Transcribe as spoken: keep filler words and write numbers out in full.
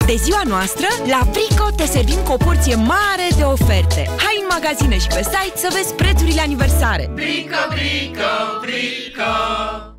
De ziua noastră, la Brico te servim cu o porție mare de oferte. Hai în magazine și pe site să vezi prețurile aniversare. Brico, Brico, Brico.